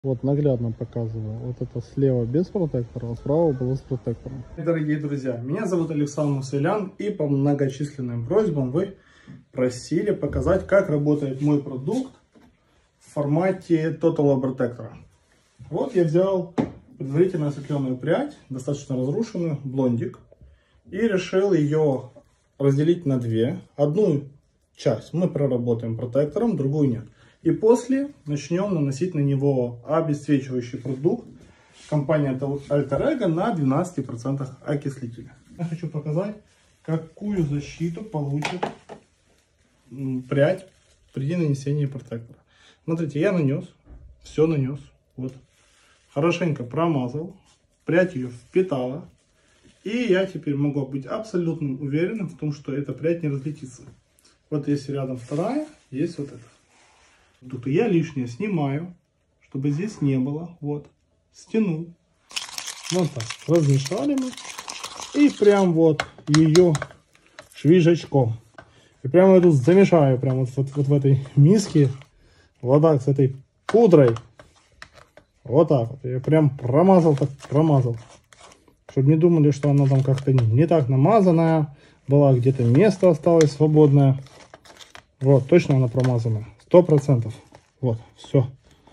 Вот наглядно показываю. Вот это слева без протектора, а справа было с протектором. Дорогие друзья, меня зовут Александр Мусылян, и по многочисленным просьбам вы просили показать, как работает мой продукт в формате Total Protector. Вот я взял предварительно осветленную прядь, достаточно разрушенную, блондик, и решил ее разделить на две. Одну часть мы проработаем протектором, другую нет. И после начнем наносить на него обесцвечивающий продукт компании Alter Ego на 12% окислителя. Я хочу показать, какую защиту получит прядь при нанесении протектора. Смотрите, я нанес, все нанес, вот, хорошенько промазал, прядь ее впитала, и я теперь могу быть абсолютно уверенным в том, что эта прядь не разлетится. Вот если рядом вторая, есть вот эта. Тут я лишнее снимаю, чтобы здесь не было. Вот, стянул. Вот так, размешали мы. И прям вот ее швижачком. И прямо я тут замешаю, прям вот в этой миске. Вот так, с этой пудрой. Вот так вот. Я прям промазал, так промазал. Чтобы не думали, что она там как-то не так намазанная. Была где-то место осталось свободное. Вот, точно она промазанная. 100%. Вот, все.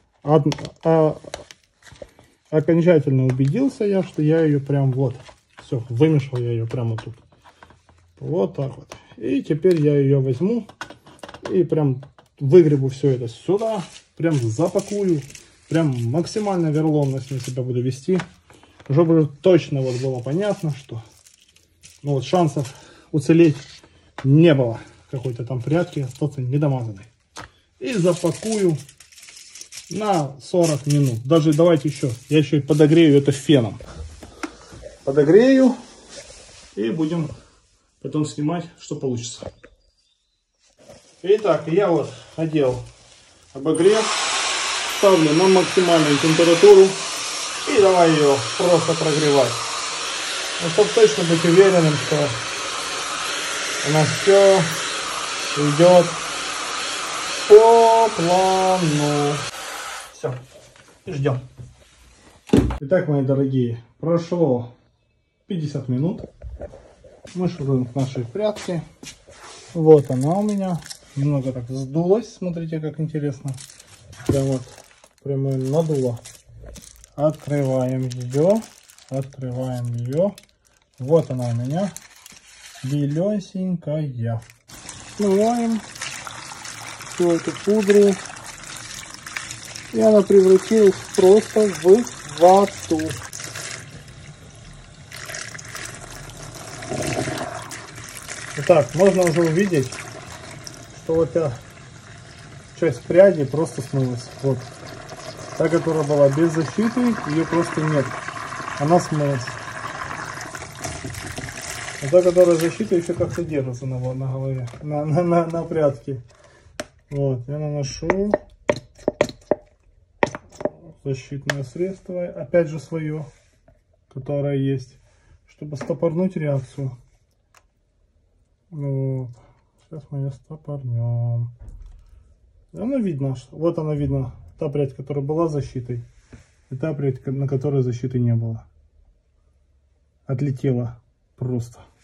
Окончательно убедился я, что я ее прям вот. Все, вымешал я ее прямо тут. Вот так вот. И теперь я ее возьму и прям выгребу все это сюда. Прям запакую. Прям максимально верломность на себя буду вести. Чтобы точно вот было понятно, что ну вот шансов уцелеть не было. Какой-то там прядки остаться недомазанной. И запакую на 40 минут. Даже давайте еще. Я еще и подогрею это феном. Подогрею. И будем потом снимать, что получится. Итак, я вот одел обогрев. Ставлю на максимальную температуру. И давай ее просто прогревать. Ну, чтобы точно быть уверенным, что у нас все идет по плану. Все, и ждем. Итак, мои дорогие, прошло 50 минут. Мы шуруем к нашей прядке. Вот она у меня. Немного так сдулась. Смотрите, как интересно. Прям вот, прямо надуло. Открываем ее. Открываем ее. Вот она у меня. Белесенькая. Смываем всю эту пудру. И она превратилась просто в вату. Итак, можно уже увидеть, что вот эта часть пряди просто смылась. Вот. Та, которая была без защиты, ее просто нет. Она смылась. А та, которая защита, еще как-то держится на голове, на прядке. Вот, я наношу защитное средство, опять же свое, которое есть, чтобы стопорнуть реакцию. Вот. Сейчас мы ее стопорнем. Оно видно, что вот она видно, та прядь, которая была защитой, и та прядь, на которой защиты не было. Отлетела просто.